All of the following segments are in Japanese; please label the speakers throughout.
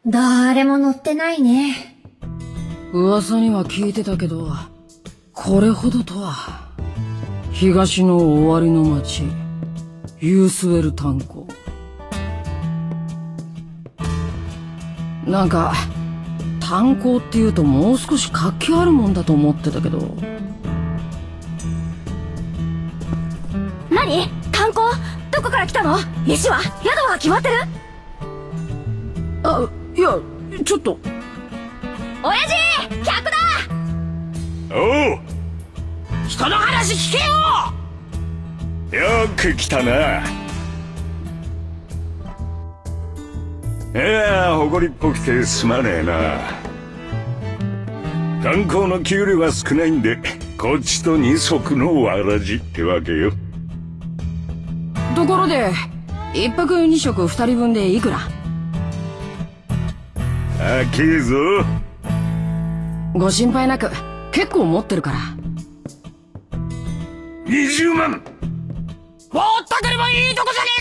Speaker 1: 誰も乗ってないね。
Speaker 2: 噂には聞いてたけど、これほどとは。東の終わりの町、ユースウェル炭鉱。なんか炭鉱っていうともう少し活気あるもんだと思ってたけど。
Speaker 1: 何？炭鉱？どこから来たの？飯は？宿は決まってる？
Speaker 2: あ、いや、ちょっと。
Speaker 1: 親父！客だ！
Speaker 3: おう！
Speaker 2: 人の話聞けよ！
Speaker 3: よく来たな。いや、誇りっぽくてすまねえな。炭鉱の給料が少ないんで、こっちと二足のわらじってわけよ。
Speaker 2: ところで、一泊二食二人分でいくら？
Speaker 3: 高えぞ。
Speaker 2: ご心配なく、結構持ってるから。
Speaker 3: 20万！
Speaker 2: ぼったくりもいいとこじゃね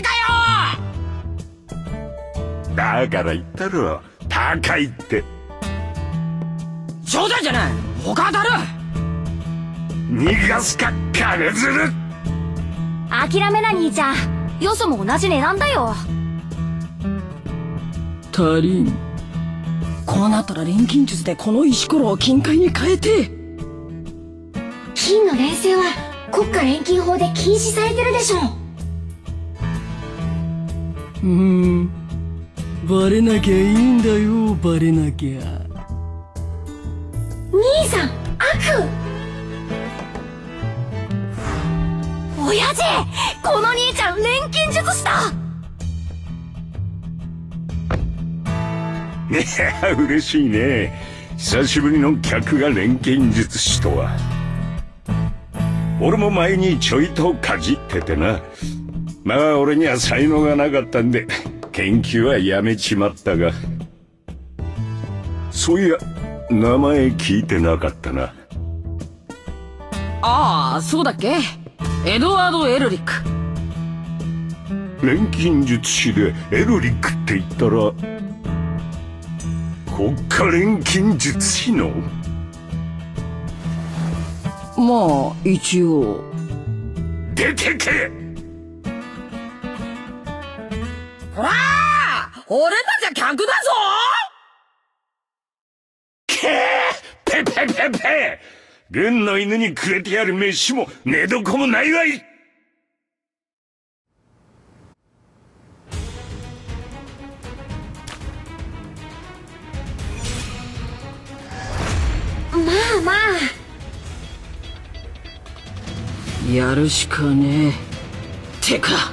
Speaker 2: えかよ！
Speaker 3: だから言ったろ、高いって。
Speaker 2: 冗談じゃない！他当たる！
Speaker 3: 逃がすか、金づる！
Speaker 1: 諦めな兄ちゃん。よそも同じ値段だよ。
Speaker 2: 足りん。こうなったら錬金術でこの石ころを金塊に変えて。
Speaker 1: 金の錬成は国家錬金法で禁止されてるでしょ。
Speaker 2: バレなきゃいいんだよ、バレなきゃ。
Speaker 1: 兄さん、悪！親父！この兄ちゃん錬金術師だ！
Speaker 3: いや、嬉しいね。久しぶりの客が錬金術師とは。俺も前にちょいとかじっててな。まあ俺には才能がなかったんで研究はやめちまったが。そういや名前聞いてなかったな。
Speaker 2: ああ、そうだっけ？エドワード・エルリック。
Speaker 3: 錬金術師でエルリックって言ったら国家錬金術師の？
Speaker 2: まあ一応。
Speaker 3: 出てけ！
Speaker 2: ほらー！俺たちは客だぞ！
Speaker 3: けー！ペペペペ！軍の犬にくれてやる飯も寝床もないわい！
Speaker 1: まあまあ。
Speaker 2: やるしかねえ。てか。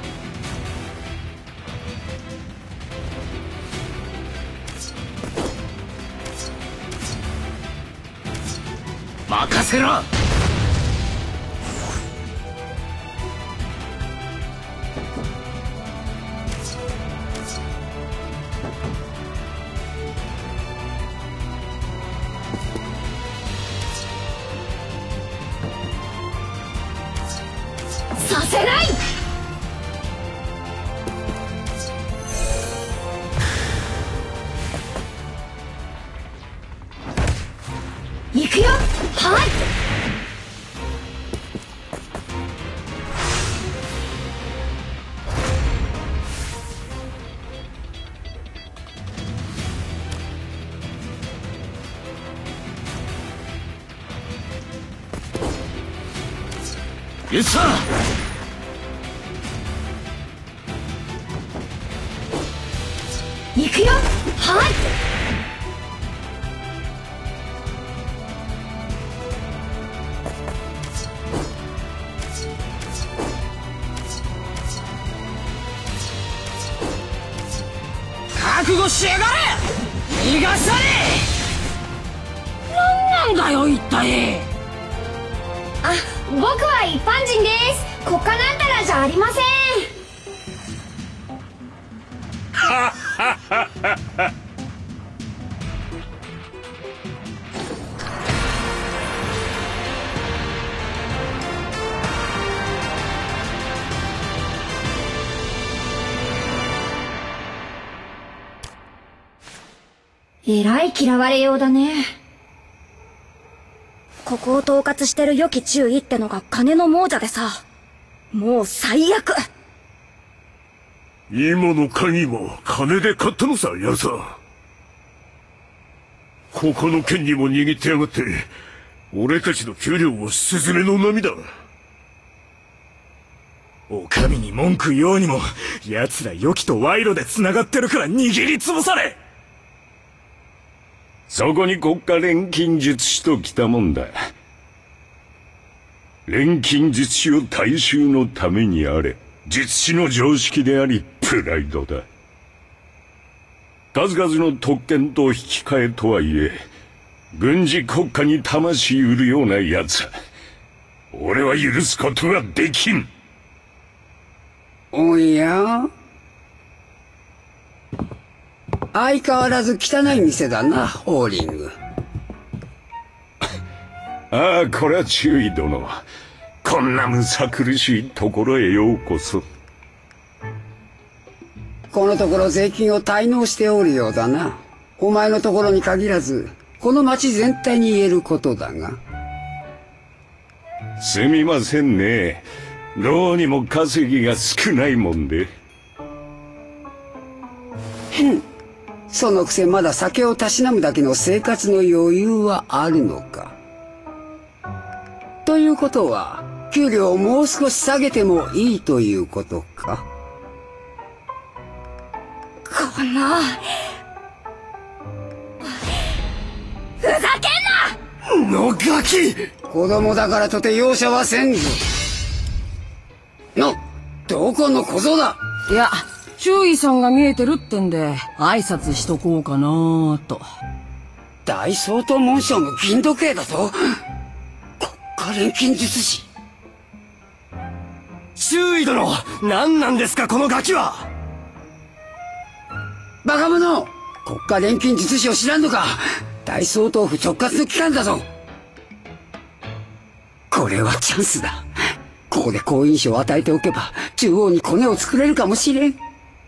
Speaker 2: 任せろ！
Speaker 1: させない！行くよ！はい！
Speaker 3: イエスさん！
Speaker 1: 行くよ！はい！
Speaker 2: 覚悟しやがれ！逃がさねえ！何なんだよ一体！
Speaker 1: あ、僕は一般人です。国家なんたらじゃありません。
Speaker 3: はっはっはっは。
Speaker 1: えらい嫌われようだね。
Speaker 4: ここを統括してる良き注意ってのが金の亡者でさ、もう最悪。
Speaker 5: 今の鍵も金で買ったのさ、ヤサ。ここの権利も握ってやがって、俺たちの給料をスズメの波だ。
Speaker 6: お上に文句言おうにも、奴ら良きと賄賂で繋がってるから握りつぶされ。
Speaker 3: そこに国家錬金術師と来たもんだ。錬金術師を大衆のためにあれ、術師の常識でありプライドだ。数々の特権と引き換えとはいえ、軍事国家に魂売るような奴は俺は許すことができん。
Speaker 7: おや、相変わらず汚い店だな、ホーリング。
Speaker 3: ああ、これは注意殿。こんなむさ苦しいところへようこそ。
Speaker 7: このところ税金を滞納しておるようだな。お前のところに限らず、この町全体に言えることだが。
Speaker 3: すみませんね。どうにも稼ぎが少ないもんで。
Speaker 7: そのくせまだ酒をたしなむだけの生活の余裕はあるのか。ということは、給料をもう少し下げてもいいということか。
Speaker 4: このふざけんな！
Speaker 6: のガキ！
Speaker 7: 子供だからとて容赦はせんぞ。どこの小僧だ！
Speaker 2: いや、注意さんが見えてるってんで、挨拶しとこうかなーと。
Speaker 7: 大相当紋章の銀時計だと？国家錬金術師。
Speaker 6: 注意殿！何なんですか、このガキは！
Speaker 7: バカ者！国家錬金術師を知らんのか！大総統府直轄の機関だぞ！これはチャンスだ。ここで好印象を与えておけば、中央にコネを作れるかもしれん。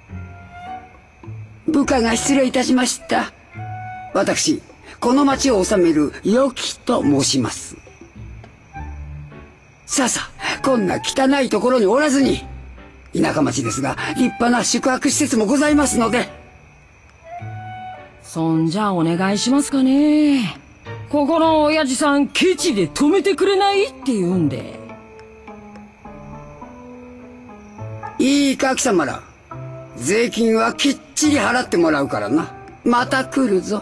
Speaker 7: 部下が失礼いたしました。私、この町を治める良きと申します。さあさあ、こんな汚いところにおらずに、田舎町ですが、立派な宿泊施設もございますので。
Speaker 2: そんじゃお願いしますかね。ここの親父さん、ケチで止めてくれないって言うんで。
Speaker 7: いいか貴様ら、税金はきっちり払ってもらうからな。また来るぞ。
Speaker 4: く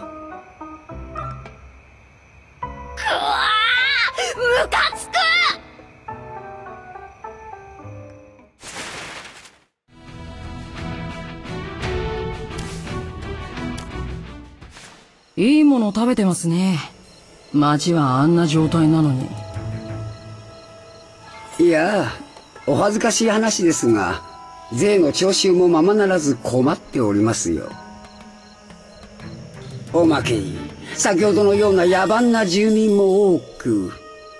Speaker 4: わー、ムカつく！
Speaker 2: いいもの食べてますね。町はあんな状態なのに。
Speaker 7: いや、お恥ずかしい話ですが、税の徴収もままならず困っておりますよ。おまけに、先ほどのような野蛮な住民も多く。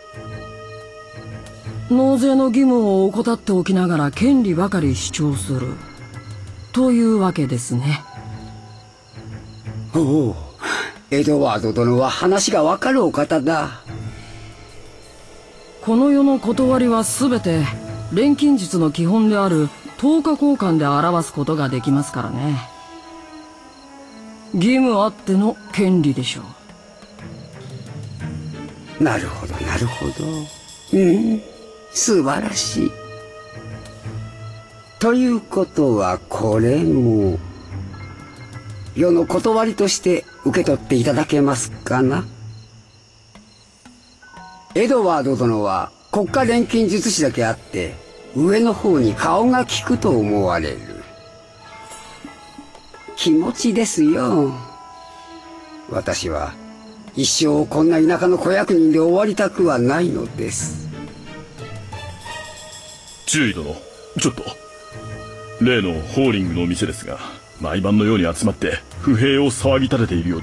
Speaker 2: 納税の義務を怠っておきながら権利ばかり主張する。というわけですね。
Speaker 7: おお、エドワード殿は話がわかるお方だ。
Speaker 2: この世の断りはすべて、錬金術の基本である等価交換で表すことができますからね。義務あっての権利でしょ
Speaker 7: う。なるほど、なるほど。素晴らしい。ということはこれも世の断りとして受け取っていただけますかな。エドワード殿は国家錬金術師だけあって上の方に顔が利くと思われる。気持ちですよ。私は一生こんな田舎の小役人で終わりたくはないのです。
Speaker 5: 注意殿、ちょっと。例のホーリングの店ですが、毎晩のように集まって不平を騒ぎ立てているようです。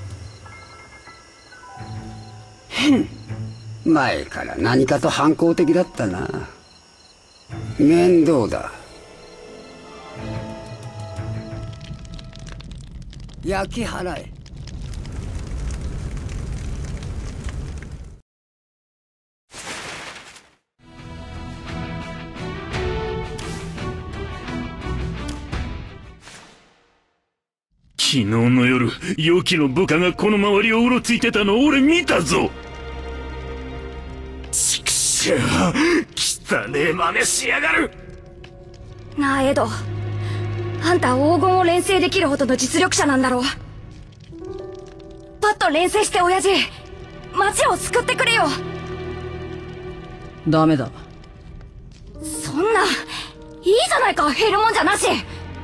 Speaker 7: 前から何かと反抗的だったな。面倒だ。焼き払え。
Speaker 6: 昨日の夜、ヨキの部下がこの周りをうろついてたの俺見たぞ。ちくしょう、汚ねえ真似しやがる。
Speaker 4: なあエド、あんた黄金を錬成できるほどの実力者なんだろう。パッと錬成して親父、町を救ってくれよ。
Speaker 2: ダメだ。
Speaker 4: そんな、いいじゃないか、減るもんじゃなし。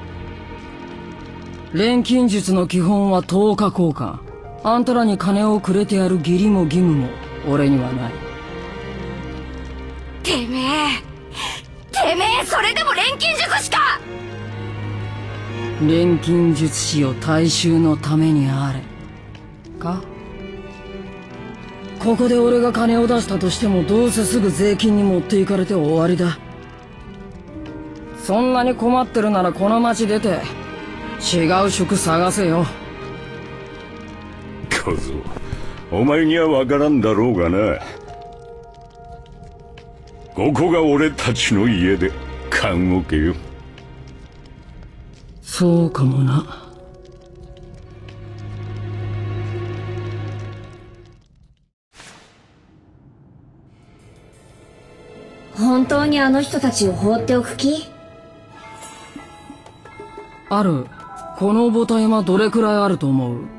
Speaker 2: 錬金術の基本は10日交換。あんたらに金をくれてやる義理も義務も俺にはない。
Speaker 4: てめえそれでも錬金術師か。
Speaker 2: 錬金術師を大衆のためにあれか。ここで俺が金を出したとしてもどうせすぐ税金に持っていかれて終わりだ。そんなに困ってるならこの町出て違う職探せよ。
Speaker 3: 小僧、お前には分からんだろうがな。ここが俺たちの家で棺桶よ。
Speaker 2: そうかもな。
Speaker 1: 本当にあの人たちを放っておく気？
Speaker 2: ある。このボタ山どれくらいあると思う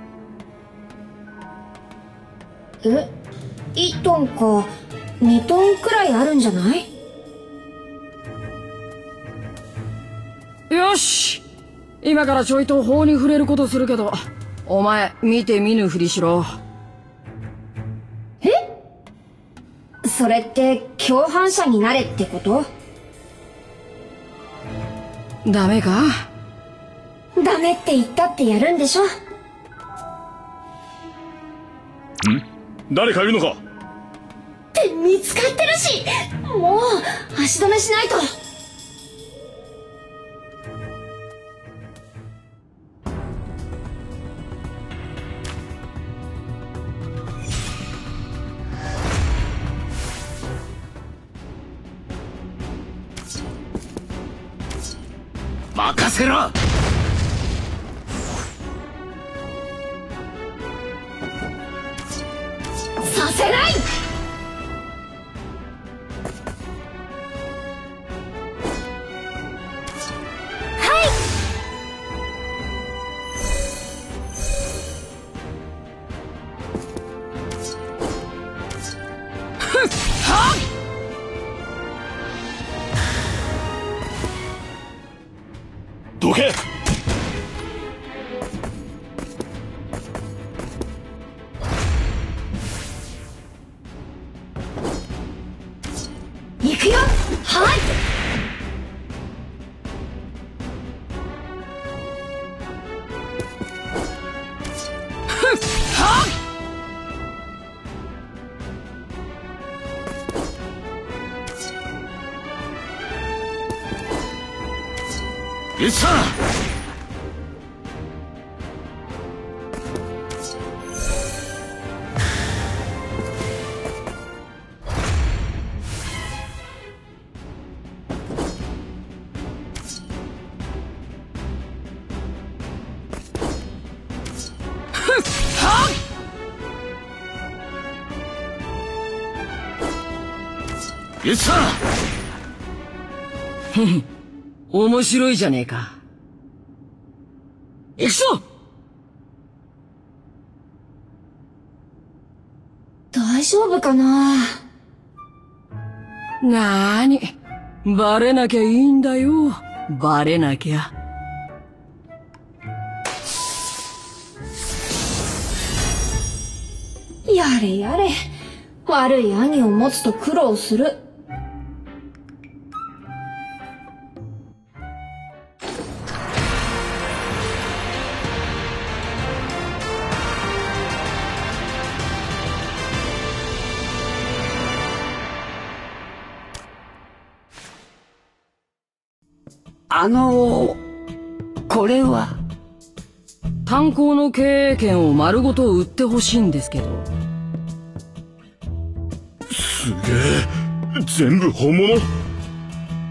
Speaker 1: ？1トンか2トンくらいあるんじゃない？
Speaker 2: よし、今からちょいと法に触れることするけど、お前見て見ぬふりしろ。
Speaker 1: それって共犯者になれってこと？
Speaker 2: ダメか？
Speaker 1: ダメって言ったってやるんでしょ？
Speaker 5: 誰かいるのか？
Speaker 1: って見つかってるし、もう足止めしないと。
Speaker 6: 任せろ。
Speaker 1: させない。
Speaker 5: どけ！
Speaker 1: 行くよ。はい。
Speaker 6: よっしゃ。よっしゃ。
Speaker 2: 面白いじゃねえか。行くぞ！
Speaker 1: 大丈夫かな？
Speaker 2: なーに、バレなきゃいいんだよ。バレなきゃ。
Speaker 1: やれやれ。悪い兄を持つと苦労する。
Speaker 7: これは
Speaker 2: 炭鉱の経営権を丸ごと売ってほしいんですけど。
Speaker 5: すげえ、全部本物？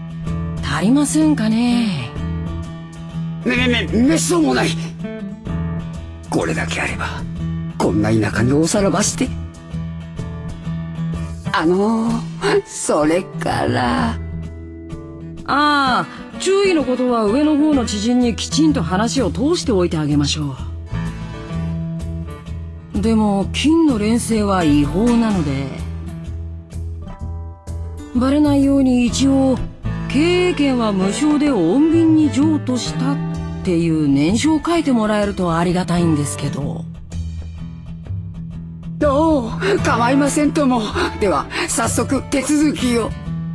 Speaker 2: 足りませんかね？
Speaker 7: めっそうもない。 これだけあればこんな田舎におさらばして。それから。
Speaker 2: ああ、注意のことは上の方の知人にきちんと話を通しておいてあげましょう。でも金の錬成は違法なので、バレないように一応経営権は無償で穏便に譲渡したっていう念書を書いてもらえるとありがたいんですけど。
Speaker 7: おお、構いませんとも。では早速手続きを。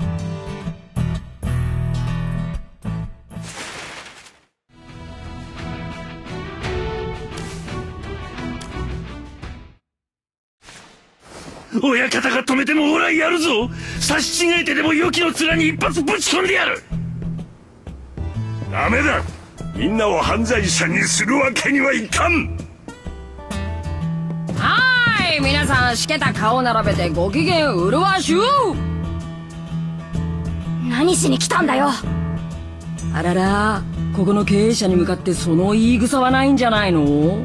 Speaker 6: 親方が止めても俺はやるぞ。刺し違えてでも良きの面に一発ぶち込んでやる。
Speaker 3: ダメだ。みんなを犯罪者にするわけにはいかん。
Speaker 2: 皆さんしけた顔並べてご機嫌うるわしゅう。
Speaker 4: 何しに来たんだよ。
Speaker 2: あらら、ここの経営者に向かってその言い草はないんじゃないの？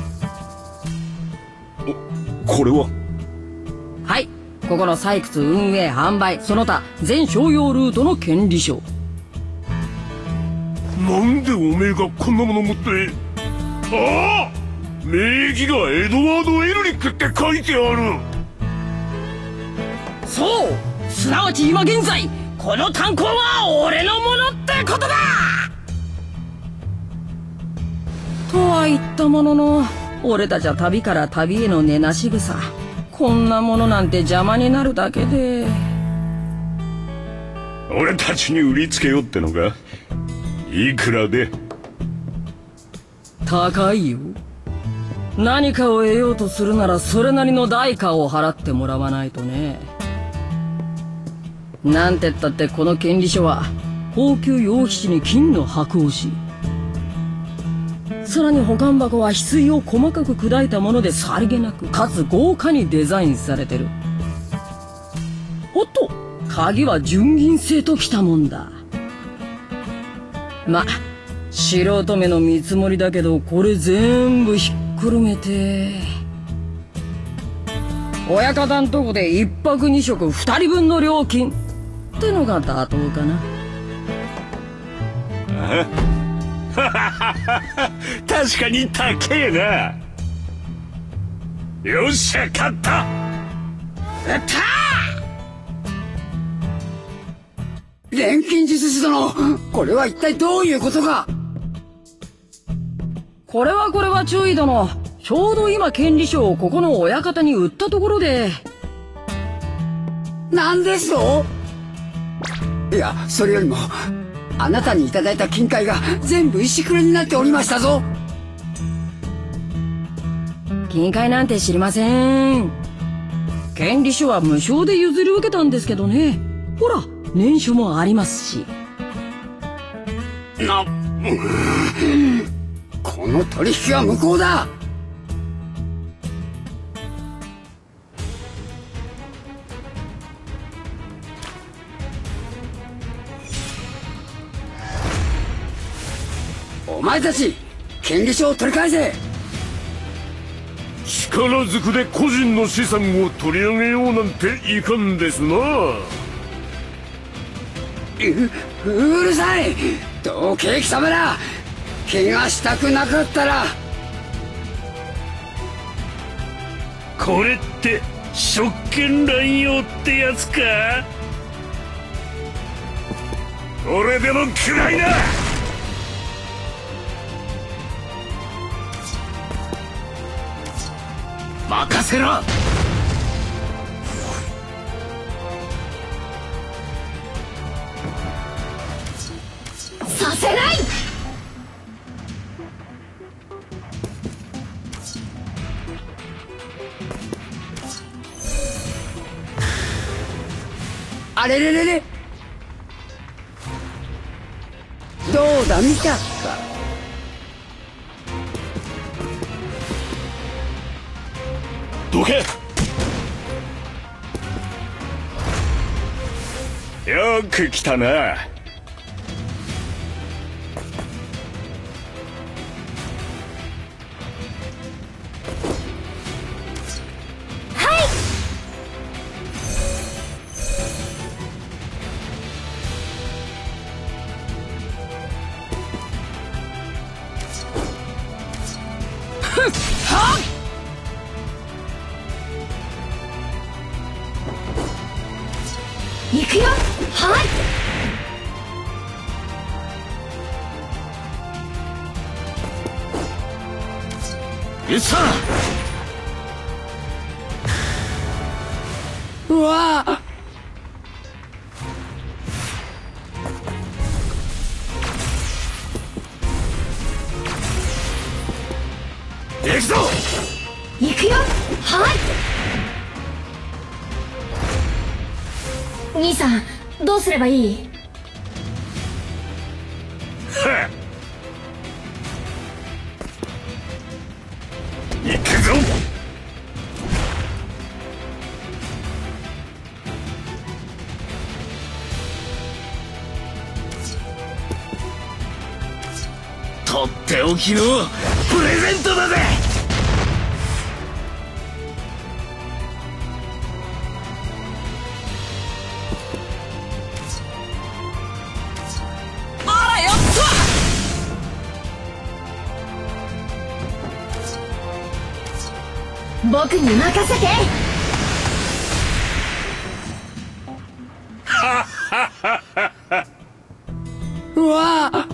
Speaker 3: これは？
Speaker 2: はい、ここの採掘運営販売その他全商用ルートの権利書。
Speaker 6: なんでおめえがこんなもの持って。ああ、名義がエドワード・エルリックって書いてある。
Speaker 2: そう、すなわち今現在この炭鉱は俺のものってことだ。とは言ったものの、俺たちは旅から旅への根なし草。こんなものなんて邪魔になるだけで。
Speaker 3: 俺たちに売りつけようってのか？いくらで？
Speaker 2: 高いよ。何かを得ようとするならそれなりの代価を払ってもらわないとね。なんてったってこの権利書は高級洋皮紙に金の箔押し、さらに保管箱は翡翠を細かく砕いたものでさりげなくかつ豪華にデザインされてる。おっと、鍵は純銀製ときたもんだ。ま、素人目の見積もりだけどこれ全部ひっくるめて親方んとこで1泊2食2人分の料金ってのが妥当かな。
Speaker 3: 確かに高えな。よっしゃ、勝った。
Speaker 2: やった
Speaker 7: ー！錬金術師殿、これは一体どういうことか。
Speaker 2: これは注意殿、ちょうど今権利書をここの親方に売ったところで。
Speaker 7: なんですと？いや、それよりもあなたにいただいた金塊が全部石くれになっておりましたぞ。
Speaker 2: 金塊なんて知りません。権利書は無償で譲り受けたんですけどね。ほら、念書もありますし。
Speaker 7: この取引は無効だ。お前たち、権利書を取り返せ。
Speaker 6: 力ずくで個人の資産を取り上げようなんていかんですな。
Speaker 7: うるさい、どけ貴様ら。怪我したくなかったら。
Speaker 6: これって職権乱用ってやつか。
Speaker 3: 俺でも食らいな。
Speaker 6: 任せろ。
Speaker 1: させない。
Speaker 7: あれれれれ、どうだ見たか。
Speaker 6: どけ。
Speaker 3: よく来たな。
Speaker 2: はっ。
Speaker 1: 行くよ。はい。
Speaker 6: よっしゃ。
Speaker 2: うわあ。
Speaker 6: 行くぞ。
Speaker 1: 行くよ。はい。兄さん、どうすればいい？
Speaker 6: はっ。行くぞ。とっておきのプレゼントだぜ。
Speaker 2: あらやった。
Speaker 1: 僕に任せて。
Speaker 2: うわあ。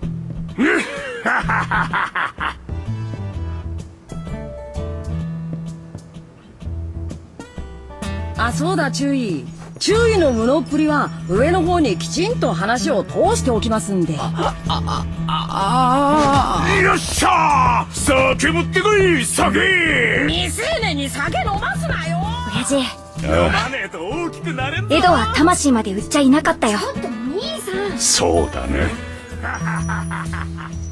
Speaker 2: あ、そうだ、注意の無能っぷりは上の方にきちんと話を通しておきますんで。
Speaker 6: よっしゃー。酒持ってこい。酒。
Speaker 2: 未成年に酒飲ますなよ。
Speaker 4: 親父、
Speaker 6: 飲まねえと大きくなれんぞ。
Speaker 4: エドは魂まで売っちゃいなかったよ。
Speaker 1: ちょっと兄さん。
Speaker 3: そうだね。